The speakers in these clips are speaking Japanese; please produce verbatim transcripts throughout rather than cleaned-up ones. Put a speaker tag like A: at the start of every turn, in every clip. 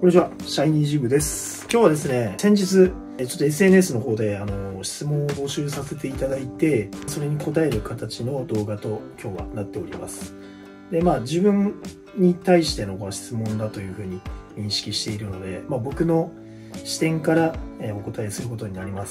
A: こんにちは、シャイニージムです。今日はですね、先日、ちょっと エスエヌエス の方であの質問を募集させていただいて、それに答える形の動画と今日はなっております。で、まあ自分に対してのご質問だというふうに認識しているので、まあ僕の視点からお答えすることになります。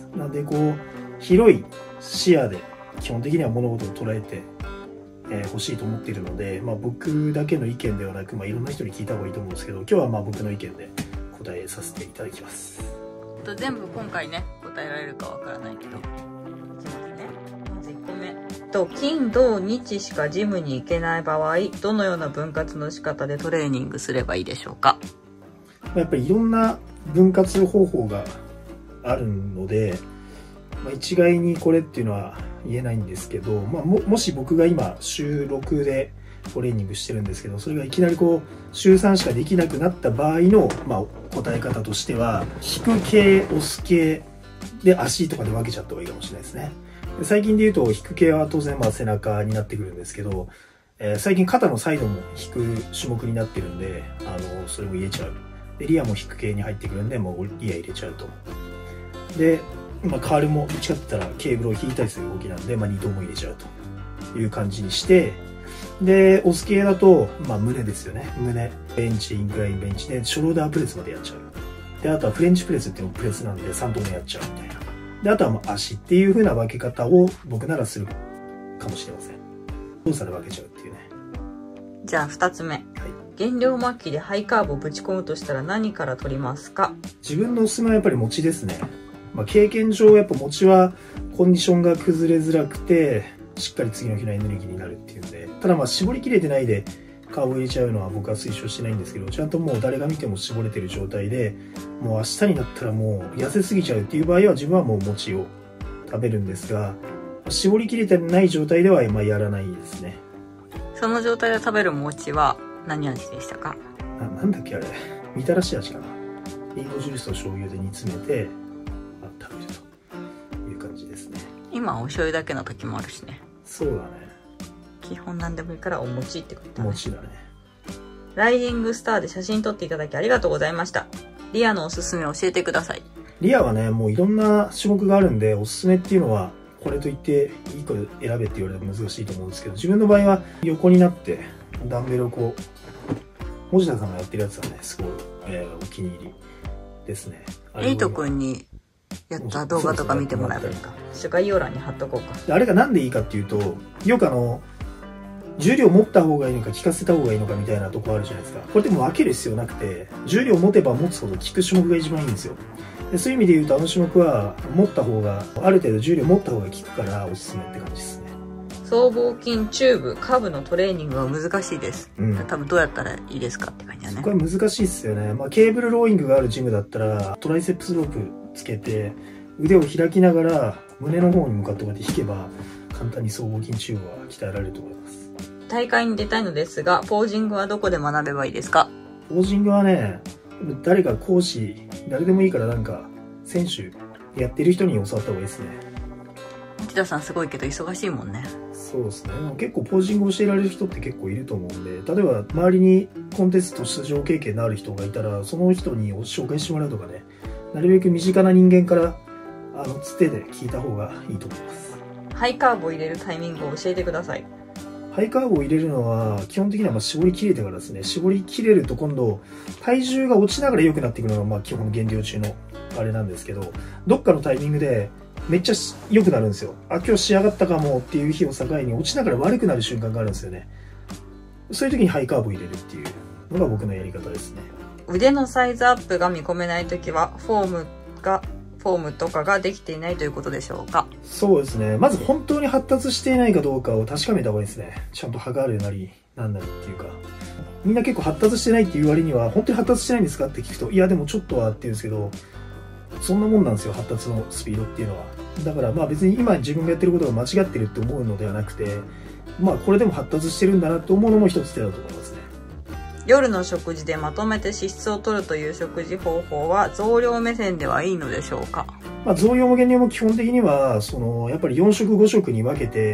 A: なので、こう、広い視野で基本的には物事を捉えてえー、欲しいと思っているので、まあ、僕だけの意見ではなく、まあ、いろんな人に聞いた方がいいと思うんですけど、今日はまあ僕の意見で答えさせていただきます。
B: 全部今回ね答えられるかわからないけど、いきますね。まずいっこめと、金土日しかジムに行けない場合、どのような分割の仕方でトレーニングすればいいでしょうか。
A: やっぱりいろんな分割方法があるので、まあ、一概にこれっていうのは言えないんですけど、まあ、も, もし僕が今週ろくでトレーニングしてるんですけど、それがいきなりこう週さんしかできなくなった場合の、まあ、答え方としては、引く系、押す系で足とかで分けちゃった方がいいかもしれないですね。で最近で言うと引く系は当然まあ背中になってくるんですけど、えー、最近肩のサイドも引く種目になってるんで、あのそれも入れちゃう。でリアも引く系に入ってくるんで、もうリア入れちゃうと。でまあ、カールもどっちかって言ったらケーブルを引いたりする動きなんで、まあ、にども入れちゃうという感じにして、で、押す系だと、まあ、胸ですよね。胸、ベンチ、インクラインベンチで、ショルダープレスまでやっちゃう。で、あとはフレンチプレスっていうのもプレスなんで、さんどもやっちゃうみたいな。で、あとはもう足っていう風な分け方を僕ならするかもしれません。動作で分けちゃうっていうね。
B: じゃあふたつめ。はい、減量末期でハイカーブをぶち込むとしたら何から取りますか。
A: 自分のおすすめはやっぱり持ちですね。まあ、経験上やっぱ持ちはコンディションが崩れづらくてしっかり次の日のエネルギーになるっていうんで、ただまあ絞りきれてないでカーブを入れちゃうのは僕は推奨してないんですけど、ちゃんともう誰が見ても絞れてる状態で、もう明日になったらもう痩せすぎちゃうっていう場合は自分はもう餅を食べるんですが、絞りきれてない状態ではまあやらないですね。
B: その状態で食べる餅は何味でしたか。
A: な, なんだっけあれ、みたらし味かな。リンゴジュースと醤油で煮詰めて食べるという感じですね。
B: 今お醤油だけの時もあるしね。
A: そうだね。
B: 基本なんでもいいからお餅ってことだね。
A: 餅だね。
B: ライジングスターで写真撮っていただきありがとうございました。リアのおすすめ教えてください。
A: リアはね、もういろんな種目があるんで、おすすめっていうのはこれといっていい子選べって言われると難しいと思うんですけど、自分の場合は横になってダンベルをこう、持田さんがやってるやつはね、すごい、えー、お気に入りですね。
B: エイトくんにやった動画とか見てもらえばいいか。概要欄に貼っとこうか。
A: あれがなんでいいかっていうと、よくあの重量持った方がいいのか効かせた方がいいのかみたいなとこあるじゃないですか。これでも分ける必要なくて、重量持てば持つほど効く種目が一番いいんですよ。でそういう意味で言うと、あの種目は持った方が、ある程度重量持った方が効くからおすすめって感じですね。
B: 僧帽筋、チューブ、下部のトレーニングは難しいです。
A: うん、
B: 多分どうやったらいいですかって感じだね。
A: これ難しいっすよね。まあ、ケーブルローイングがあるジムだったら、トライセップスロープつけて、腕を開きながら胸の方に向かってこうやって引けば、簡単に僧帽筋チューブは鍛えられると思います。大
B: 会に出たいのですが、ポージングはどこで学べばいいですか。
A: ポージングはね、誰か講師、誰でもいいからなんか、選手やってる人に教わった方がいいですね。
B: 内田さんすごいけど忙しいもんね。
A: そうですね。結構ポージングを教えられる人って結構いると思うんで、例えば周りにコンテスト出場経験のある人がいたら、その人に紹介してもらうとかね、なるべく身近な人間からあのつてで聞いた方がいいと思います。
B: ハイカーブを入れるタイミングを教えてください。
A: ハイカーブを入れるのは基本的にはまあ絞り切れてからですね。絞り切れると今度体重が落ちながら良くなっていくのがまあ基本減量中のあれなんですけど、どっかのタイミングでめっちゃ良くなるんですよ。あ、今日仕上がったかもっていう日を境に落ちながら悪くなる瞬間があるんですよね。そういう時にハイカーブを入れるっていうのが僕のやり方ですね。
B: 腕のサイズアップが見込めない時はフォームがフォームとかができていないということでしょうか。
A: そうですね。まず本当に発達していないかどうかを確かめた方がいいですね。ちゃんと測るなりなんなりっていうか、みんな結構発達してないっていう割には本当に発達してないんですかって聞くと、いやでもちょっとはって言うんですけど、そんなもんなんですよ、発達のスピードっていうのは。だからまあ別に今自分がやってることが間違ってるって思うのではなくて、まあこれでも発達してるんだなと思うのも一つ手だと思いますね。
B: 夜の食事でまとめて脂質を取るという食事方法は増量目線ではいいのでしょうか。
A: まあ、増量も減量も基本的にはそのやっぱりよん食ご食に分けて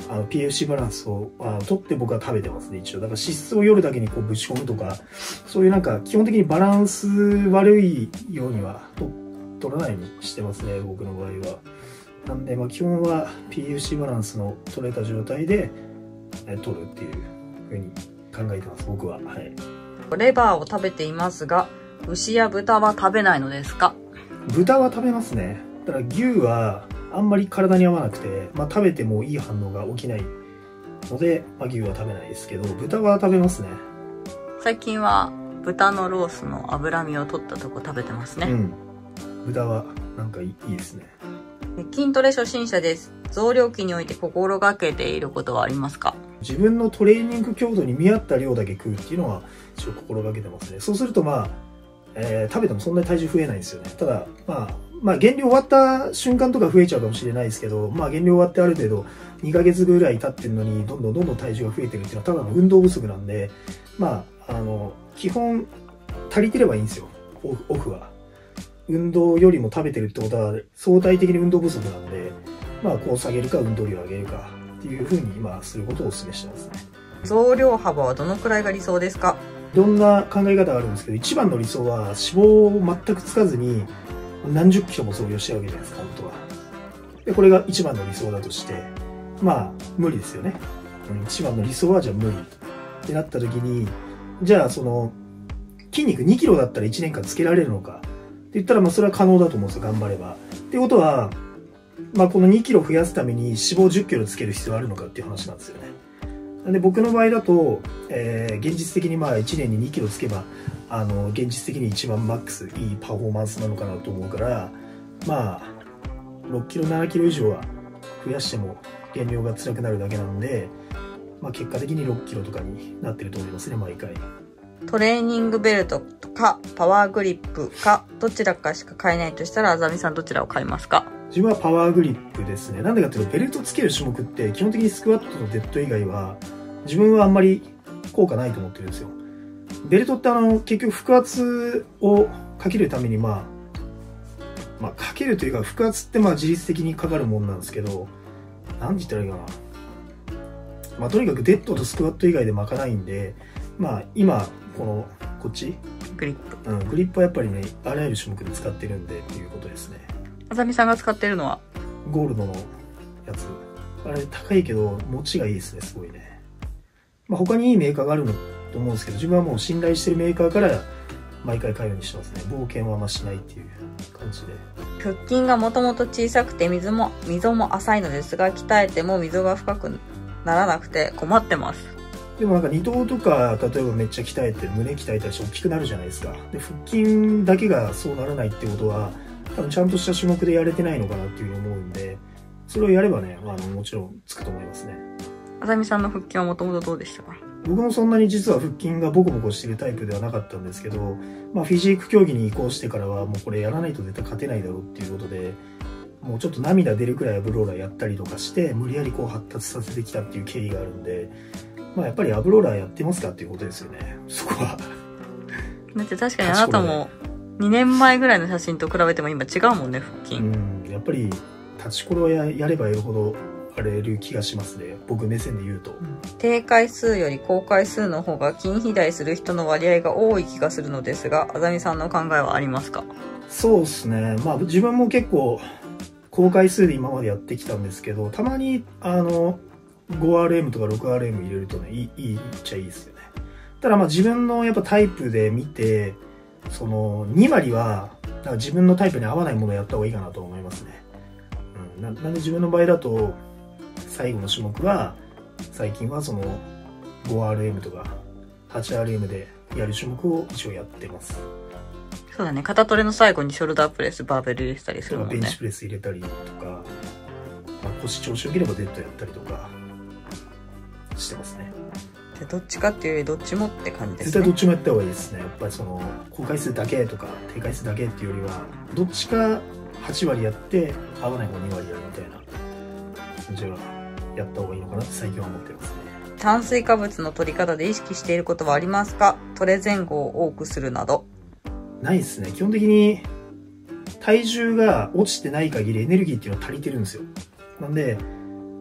A: あの ピーエフシー バランスをあの取って僕は食べてますね、一応。だから脂質を夜だけにこうぶち込むとか、そういうなんか基本的にバランス悪いようにはと取らないようにしてますね、僕の場合は。なんで、まあ基本は ピーエフシー バランスの取れた状態でえ取るっていうふうに考えてます、僕は。はい。
B: レバーを食べていますが、牛や豚は食べないのですか？
A: 豚は食べますね。ただ牛はあんまり体に合わなくて、まあ食べてもいい反応が起きないので、まあ牛は食べないですけど、豚は食べますね。
B: 最近は豚のロースの脂身を取ったとこ食べてますね。
A: うん。豚はなんかいい、いいですね。
B: 筋トレ初心者です。増量期において心がけていることはありますか？
A: 自分のトレーニング強度に見合った量だけ食うっていうのは一応心がけてますね。そうするとまあ、えー、食べてもそんなに体重増えないんですよね。ただ、まあ、まあ減量終わった瞬間とか増えちゃうかもしれないですけど、まあ減量終わってある程度にかげつぐらい経ってるのにどんどんどんどん体重が増えてるっていうのはただの運動不足なんで、まあ、あの、基本足りてればいいんですよ。オフ、オフは。運動よりも食べてるってことは相対的に運動不足なんで、まあこう下げるか運動量を上げるかっていうふうに今することをお勧めしてますね。
B: 増量幅はどのくらいが理想ですか？
A: いろんな考え方があるんですけど、一番の理想は脂肪を全くつかずに何十キロも増量してるわけじゃないですか、本当は。で、これが一番の理想だとして、まあ無理ですよね。うん、一番の理想はじゃあ無理ってなった時に、じゃあその筋肉にキロだったらいちねんかんつけられるのかって言ったら、まあそれは可能だと思うんですよ、頑張れば。ってことは、まあこのにキロ増やすために脂肪じゅっキロつける必要あるのかっていう話なんですよね。なんで僕の場合だと、えー、現実的にまあいちねんににキロつけば、あの、現実的に一番マックスいいパフォーマンスなのかなと思うから、まあ、ろっキロ、ななキロ以上は増やしても減量が辛くなるだけなので、まあ結果的にろっキロとかになってると思いますね、毎回。
B: トレーニングベルトかパワーグリップかどちらかしか買えないとしたら、あざみさんどちらを買いますか？
A: 自分はパワーグリップですね。なんでかっていうと、ベルトつける種目って基本的にスクワットとデッド以外は自分はあんまり効果ないと思ってるんですよ。ベルトってあの結局腹圧をかけるためにまあまあかけるというか、腹圧ってまあ自律的にかかるもんなんですけど、なんて言ったらいいかな。まあとにかくデッドとスクワット以外で巻かないんで、まあ今このこっち
B: グリップ。
A: うん、グリップはやっぱりね、あらゆる種目で使ってるんでっていうことですね。
B: あざみさんが使ってるのは
A: ゴールドのやつ。あれ高いけど持ちがいいですね、すごいね。まあ他にいいメーカーがあるのと思うんですけど、自分はもう信頼してるメーカーから毎回買うようにしてますね。冒険はあんましないっていう感じで。
B: 腹筋がもともと小さくて溝も溝も浅いのですが、鍛えても溝が深くならなくて困ってます。
A: でもなんか二頭とか例えばめっちゃ鍛えて胸鍛えたりして大きくなるじゃないですか。で腹筋だけがそうならないってことは多分ちゃんとした種目でやれてないのかなっていうふうに思うんで、それをやればね、あのもちろんつくと思いますね。
B: あざみさんの腹筋はもともとどうでしたか？
A: 僕もそんなに実は腹筋がボコボコしてるタイプではなかったんですけど、まあフィジーク競技に移行してからはもうこれやらないと絶対勝てないだろうっていうことで、もうちょっと涙出るくらいアブローラーやったりとかして無理やりこう発達させてきたっていう経緯があるんで、まあやっぱりアブローラーやってますかっていうことですよね、そこは。
B: だって確かにあなたもにねんまえぐらいの写真と比べても今違うもんね、腹筋。
A: うん、やっぱり立ちころややればやるほど荒れる気がしますね、僕目線で言うと。
B: 低回数より高回数の方が筋肥大する人の割合が多い気がするのですが、あざみさんの考えはありますか？
A: そうですね。まあ自分も結構高回数で今までやってきたんですけど、たまにあの ごアールエム とか ろくアールエム 入れるとね、いい、いいっちゃいいですよね。ただまあ自分のやっぱタイプで見て、そのに割はなんか自分のタイプに合わないものをやった方がいいかなと思いますね。うん、な, なんで自分の場合だと最後の種目は最近はその ごアールエム とか はちアールエム でやる種目を一応やってます。
B: そうだね、肩トレの最後にショルダープレスバーベル入れてたりするもんね。
A: ベンチプレス入れたりとか、まあ、腰調子よければデッドやったりとかしてますね。
B: じゃどっちかっていうよりどっちもって感じですね。
A: 絶対どっちもやった方がいいですね。やっぱりその高回数だけとか低回数だけっていうよりはどっちかはち割やって合わない方に割やるみたいな感じはやった方がいいのかなって最近は思ってますね。
B: 炭水化物の取り方で意識していることはありますか？トレ前後を多くするなど。
A: ないですね。基本的に体重が落ちてない限りエネルギーっていうのは足りてるんですよ。なんで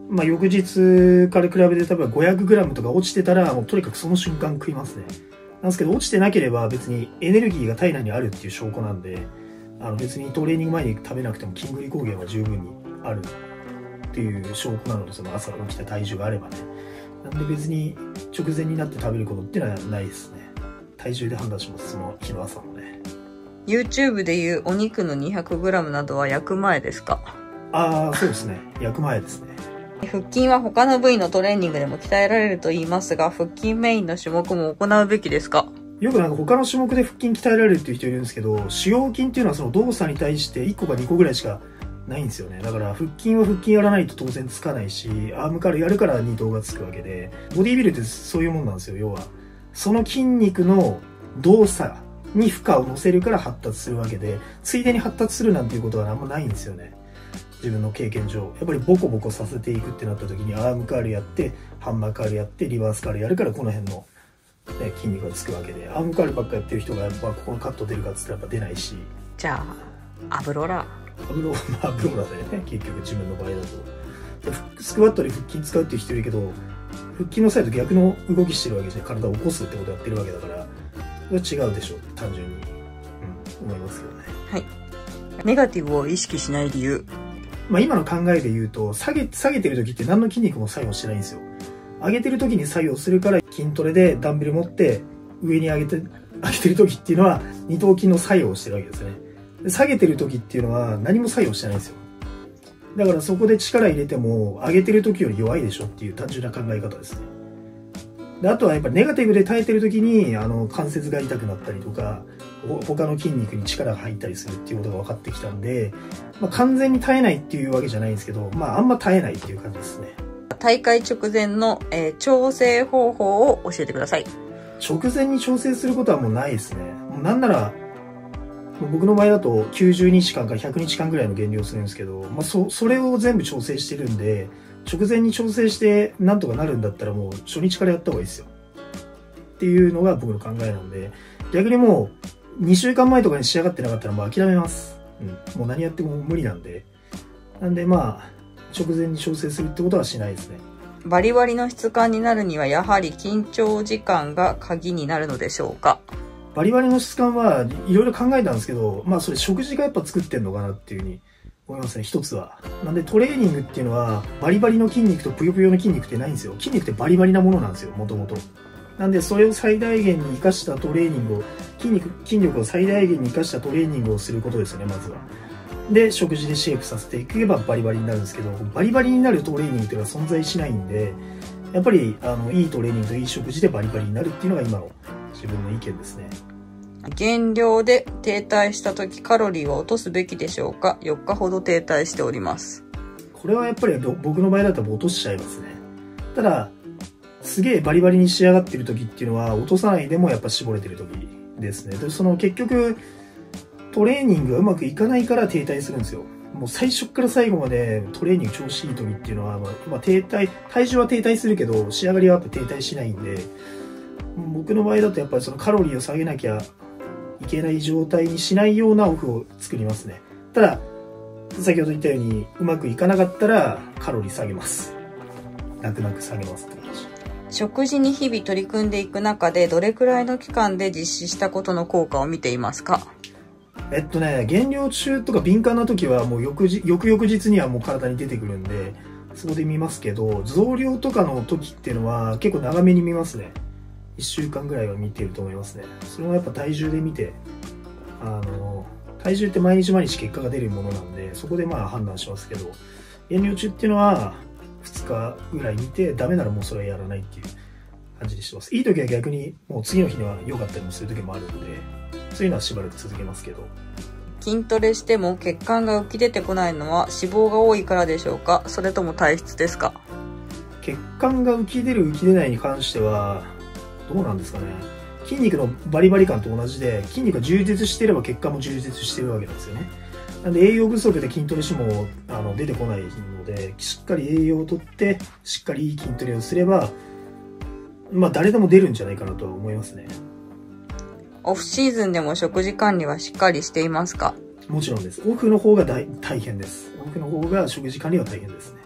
A: まあ翌日から比べて例えば ごひゃくグラム とか落ちてたら、もうとにかくその瞬間食いますね。なんですけど、落ちてなければ別にエネルギーが体内にあるっていう証拠なんで、あの別にトレーニング前に食べなくても筋グリコーゲンは十分にあるっていう証拠なので、その朝起きた体重があればね。なんで別に直前になって食べることっていうのはないですね。体重で判断します、その日の朝もね。
B: YouTube でいうお肉の にひゃくグラム などは焼く前ですか？
A: ああ、そうですね。焼く前ですね。
B: 腹筋は他の部位のトレーニングでも鍛えられると言いますが、腹筋メインの種目も行うべきですか？
A: よくなんか他の種目で腹筋鍛えられるっていう人いるんですけど、主要筋っていうのはその動作に対していっこかにこぐらいしかないんですよね。だから腹筋は腹筋やらないと当然つかないし、アームカールやるから二頭がつくわけで、ボディービルってそういうもんなんですよ。要はその筋肉の動作に負荷を乗せるから発達するわけで、ついでに発達するなんていうことはあんまないんですよね。自分の経験上やっぱりボコボコさせていくってなった時に、アームカールやってハンマーカールやってリバースカールやるからこの辺の、ね、筋肉がつくわけで、アームカールばっかやってる人がやっぱここのカット出るかっつったらやっぱ出ないし、
B: じゃあアブローラ
A: アブローアブローラだよね、結局自分の場合だと。スクワットで腹筋使うっていう人いるけど、腹筋の際と逆の動きしてるわけじゃない、体を起こすってことやってるわけだから、それは違うでしょう、単純に、うん、思いますけどね。
B: はい。ネガティブを意識しない理由。
A: まあ今の考えで言うと、下げ、下げてる時って何の筋肉も作用してないんですよ。上げてる時に作用するから、筋トレでダンベル持って上に上げて、上げてる時っていうのは二頭筋の作用をしてるわけですね。で下げてる時っていうのは何も作用してないんですよ。だからそこで力入れても上げてる時より弱いでしょっていう単純な考え方ですね。であとはやっぱりネガティブで耐えてる時にあの関節が痛くなったりとか、他の筋肉に力が入ったりするっていうことが分かってきたんで、まあ、完全に耐えないっていうわけじゃないんですけど、まああんま耐えないっていう感じですね。
B: 大会直前の、えー、調整方法を教えてください。
A: 直前に調整することはもうないですね。もうなんなら僕の場合だときゅうじゅうにちかんからひゃくにちかんぐらいの減量するんですけど、まあ、そ, それを全部調整してるんで、直前に調整してなんとかなるんだったらもう初日からやった方がいいですよっていうのが僕の考えなんで、逆にもうにしゅうかんまえとかに仕上がってなかったらもう諦めます、うん、もう何やっても無理なんで。なんでまあ直前に調整するってことはしないですね。
B: バリバリの質感になるにはやはり緊張時間が鍵になるのでしょうか？
A: バリバリの質感はいろいろ考えたんですけど、まあそれ食事がやっぱ作ってんのかなっていうふうに思いますね、一つは。なんでトレーニングっていうのはバリバリの筋肉とぷよぷよの筋肉ってないんですよ。筋肉ってバリバリなものなんですよ、もともと。なんでそれを最大限に生かしたトレーニングを、筋肉、筋力を最大限に生かしたトレーニングをすることですよね、まずは。で、食事でシェイプさせていけばバリバリになるんですけど、バリバリになるトレーニングっていうのは存在しないんで、やっぱりあのいいトレーニングといい食事でバリバリになるっていうのが今の自分の意見ですね。
B: 減量で停滞した時カロリーは落とすべきでしょうか？よっかほど停滞しております。
A: これはやっぱり僕の場合だと落としちゃいますね。ただすげえバリバリに仕上がってる時っていうのは落とさないでもやっぱ絞れてる時ですね。でその結局トレーニングがうまくいかないから停滞するんですよ。もう最初から最後までトレーニング調子いい時っていうのは、まあ、停滞体重は停滞するけど仕上がりはやっぱ停滞しないんで、僕の場合だとやっぱりそのカロリーを下げなきゃいけない状態にしないようなオフを作りますね。ただ先ほど言ったようにうまくいかなかったらカロリー下げます。泣く泣く下げますって感じ。
B: 食事に日々取り組んでいく中でどれくらいの期間で実施したことの効果を見ていますか？
A: えっとね、減量中とか敏感な時はもう翌日、翌々日にはもう体に出てくるんで、そこで見ますけど、増量とかの時っていうのは結構長めに見ますね。いっしゅうかんぐらいは見てると思いますね。それもやっぱ体重で見て、あの、体重って毎日毎日結果が出るものなんで、そこでまあ判断しますけど、減量中っていうのはふつかぐらい見て、ダメならもうそれはやらないっていう感じにしてます。いい時は逆にもう次の日には良かったりもする時もあるんで、そういうのはしばらく続けますけど。
B: 筋トレしても血管が浮き出てこないのは脂肪が多いからでしょうか？それとも体質ですか？
A: 血管が浮き出る浮き出ないに関してはどうなんですかね。筋肉のバリバリ感と同じで、筋肉が充実していれば血管も充実してるわけなんですよね。なんで栄養不足で筋トレしてもあの出てこないので、しっかり栄養をとってしっかりいい筋トレをすれば、まあ誰でも出るんじゃないかなとは思いますね。
B: オフシーズンでも食事管理はしっかりしていますか？
A: もちろんです。オフの方が大大変です。オフの方が食事管理は大変ですね。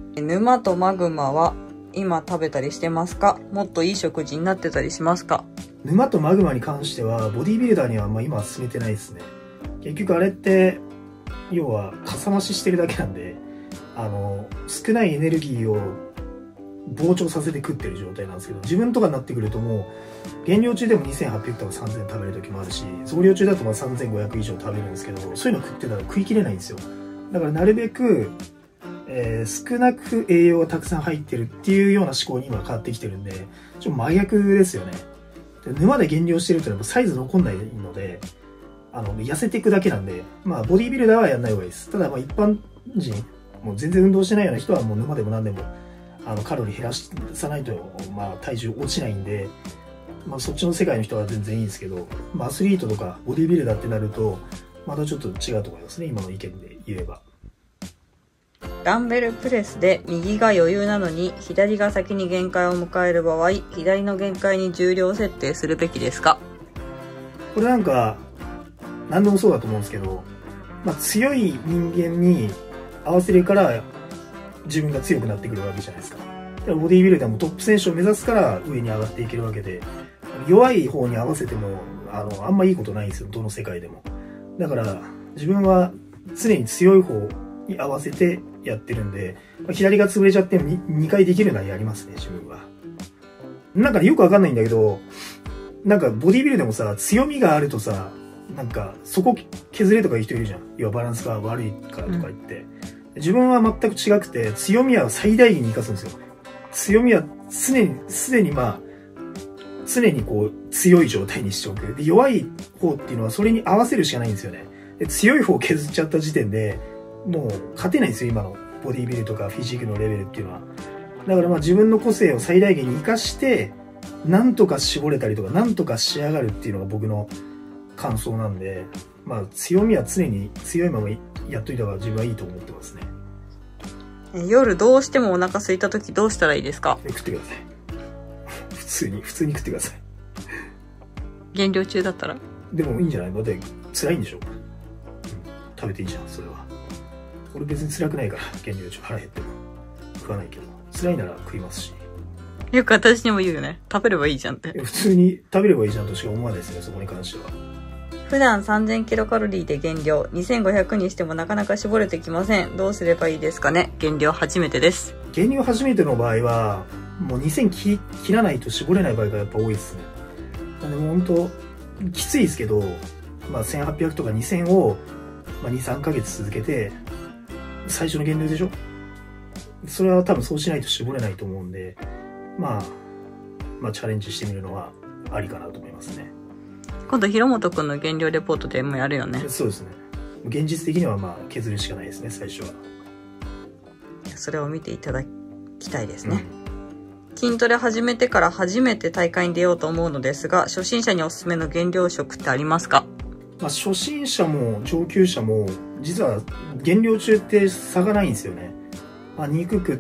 B: 沼とマグマは今食べたりしてますか？もっといい食事になってたりしますか？
A: 沼とマグマに関してはボディービルダーにはあんま今は進めてないですね。結局あれって要はかさ増ししてるだけなんで、あの少ないエネルギーを膨張させて食ってる状態なんですけど、自分とかになってくるともう減量中でもにせんはっぴゃくとかさんぜん食べる時もあるし、増量中だとまあさんぜんごひゃく以上食べるんですけど、そういうの食ってたら食い切れないんですよ。だからなるべく、えー、少なく栄養がたくさん入ってるっていうような思考に今変わってきてるんで、ちょっと真逆ですよね。で沼で減量してるってのはサイズ残んないので、あの痩せていくだけなんで、まあボディービルダーはやんない方がいいです。ただまあ一般人、もう全然運動してないような人はもう沼でも何でもあのカロリー減らさないと、まあ、体重落ちないんで、まあ、そっちの世界の人は全然いいんですけど、まあ、アスリートとかボディービルダーってなるとまたちょっと違うと思いますね、今の意見で言えば。
B: ダンベルプレスで右が余裕なのに左が先に限界を迎える場合、左の限界に重量設定するべきですか？
A: これなんか何でもそうだと思うんですけど、まあ、強い人間に合わせるから自分が強くなってくるわけじゃないですか。だからボディービルダーもトップ選手を目指すから上に上がっていけるわけで、弱い方に合わせてもあのあんまいいことないんですよ、どの世界でも。だから自分は常に強い方に合わせてやってるんで、まあ、左が潰れちゃっても 2, にかいできるのはやりますね、自分は。なんかよくわかんないんだけど、なんかボディービルでもさ、強みがあるとさ、なんかそこ削れとか言う人いるじゃん。要はバランスが悪いからとか言って、うん、自分は全く違くて、強みは最大限に生かすんですよ。強みは常に、すでにまあ、常にこう強い状態にしておく。で、弱い方っていうのはそれに合わせるしかないんですよね。で、強い方を削っちゃった時点で、もう勝てないんですよ、今のボディービルとかフィジークのレベルっていうのは。だからまあ自分の個性を最大限に活かして、なんとか絞れたりとか、なんとか仕上がるっていうのが僕の感想なんで、まあ強みは常に強いままやっといた方が自分はいいと思ってますね。
B: 夜どうしてもお腹空いた時どうしたらいいですか？
A: 食ってください。普通に、普通に食ってください。
B: 減量中だったら？
A: でもいいんじゃない？だって辛いんでしょ、うん、食べていいじゃん、それは。俺別に辛くないから、減量中腹減っても食わないけど、辛いなら食いますし。
B: よく私にも言うよね。食べればいいじゃんって。
A: 普通に食べればいいじゃんとしか思わないですね、そこに関しては。
B: 普段さんぜんキロカロリーで減量、にせんごひゃくにしてもなかなか絞れてきません。どうすればいいですかね？減量初めてです。
A: 減量初めての場合は、もうにせん切らないと絞れない場合がやっぱ多いですね。なんでもう本当、きついですけど、まあせんはっぴゃくとかにせんを、まあ、に、さんかげつ続けて、最初の減量でしょ？それは多分そうしないと絞れないと思うんで、まあ、まあチャレンジしてみるのはありかなと思いますね。
B: 今度広本くんの減量レポートでもやるよね。
A: そうですね。現実的にはまあ削るしかないですね、最初は。
B: それを見ていただきたいですね。うん、筋トレ始めてから初めて大会に出ようと思うのですが、初心者におすすめの減量食ってありますか？
A: まあ初心者も上級者も実は減量中って差がないんですよね。まあ、肉食って、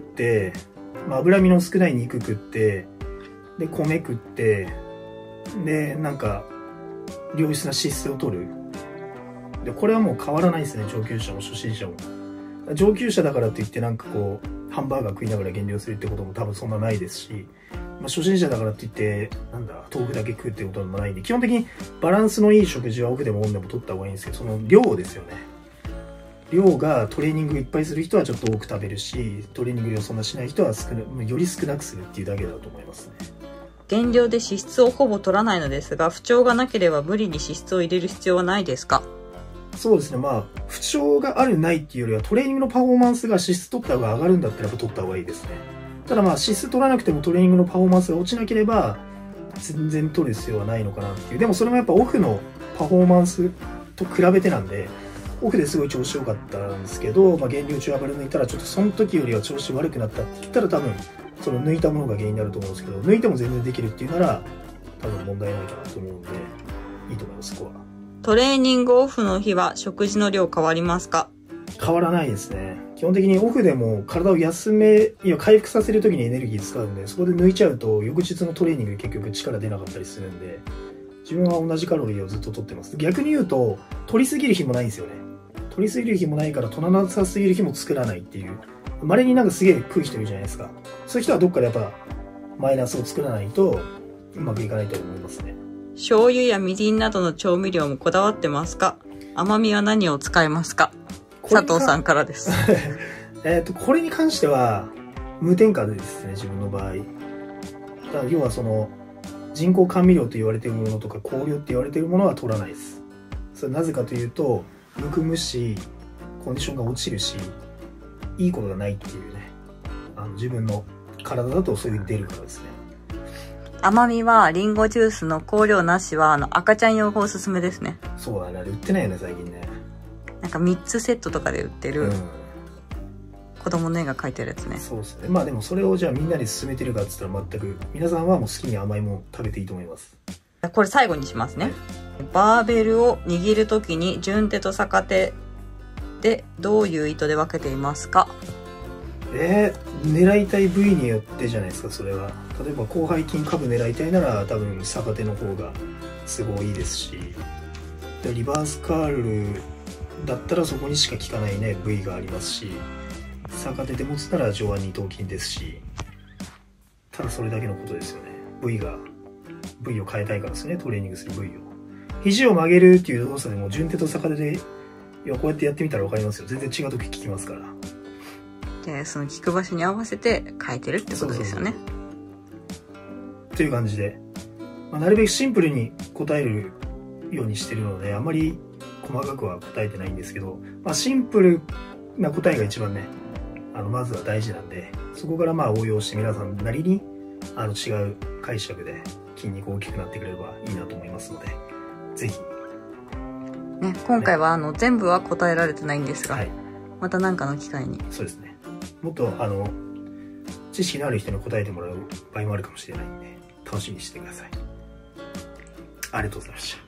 A: まあ、脂身の少ない肉食って、で米食って、でなんか良質な脂質を取る。でこれはもう変わらないですね、上級者も初心者も。上級者だからといってなんかこうハンバーガー食いながら減量するってことも多分そんなないですし、まあ、初心者だからといってなんだ豆腐だけ食うってこともないんで、基本的にバランスのいい食事はオフでもオンでも取った方がいいんですけど、その量ですよね。量がトレーニングいっぱいする人はちょっと多く食べるし、トレーニング量そんなしない人は少なより少なくするっていうだけだと思いますね。
B: 減量で脂質をほぼ取らないのですが、不調がなければ無理に脂質を入れる必要はないですか？
A: そうですね、まあ不調があるないっていうよりはトレーニングのパフォーマンスが脂質取った方が上がるんだったらやっぱ取った方がいいですね。ただまあ脂質取らなくてもトレーニングのパフォーマンスが落ちなければ全然取る必要はないのかなっていう。でもそれもやっぱオフのパフォーマンスと比べてなんで、オフですごい調子良かったんですけど、まあ、減量中油抜いたらちょっとその時よりは調子悪くなったって言ったら多分その抜いたものが原因になると思うんですけど、抜いても全然できるっていうなら多分問題ないかなと思うんでいいと思います。そこは
B: トレーニングオフの日は食事の量変わりますか？
A: 変わらないですね。基本的にオフでも体を休め、いや回復させる時にエネルギー使うんで、そこで抜いちゃうと翌日のトレーニングで結局力出なかったりするんで、自分は同じカロリーをずっと取ってます。逆に言うと取りすぎる日もないんですよね。取りすぎる日もないから取らなさすぎる日も作らないっていう稀になんかすげえ食う人いるじゃないですか。そういう人はどっかでやっぱマイナスを作らないとうまくいかないと思いますね。
B: 醤油やみりんなどの調味料もこだわってますか？甘みは何を使いますか？佐藤さんからです。
A: えっと、これに関しては無添加ですね、自分の場合。だから要はその人工甘味料と言われているものとか香料って言われているものは取らないです。それなぜかというと、むくむし、コンディションが落ちるし、いいことがないっていうね、あの自分の体だとそういう風に出るからですね。
B: 甘みはリンゴジュースの香料なしはあの赤ちゃん用がおすすめですね。
A: そうだね、あれ売ってないよね最近ね。
B: なんかみっつセットとかで売ってる、うん、子供の絵が描いてるやつね。
A: そうですね。まあでもそれをじゃあみんなに勧めてるかっつったら全く、皆さんはもう好きに甘いもの食べていいと思います。
B: これ最後にしますね、はい、バーベルを握るときに順手と逆手でどういう意図で分けていますか？
A: えー、狙いたい部位によってじゃないですか、それは。例えば広背筋下部狙いたいなら多分逆手の方が都合いいですし、でリバースカールだったらそこにしか効かないね部位がありますし、逆手で持つなら上腕二頭筋ですし、ただそれだけのことですよね。部位が部位を変えたいからですね、トレーニングする部位を。肘を曲げるっていう動作でも順手と逆手で、いやこうやってやってみたら分かりますよ。全然違う時効きますから。
B: でその効く場所に合わせて変えてるってことですよね。
A: そうそうそうという感じで、まあ、なるべくシンプルに答えるようにしてるので、あまり細かくは答えてないんですけど、まあ、シンプルな答えが一番ね、あのまずは大事なんで、そこからまあ応用して皆さんなりにあの違う解釈で筋肉大きくなってくれればいいなと思いますので、ぜひ、
B: ね、今回はあの、ね、全部は答えられてないんですが、はい、また何かの機会に。
A: そうですね。もっとあの知識のある人に答えてもらう場合もあるかもしれないんで、楽しみにしてください。ありがとうございました。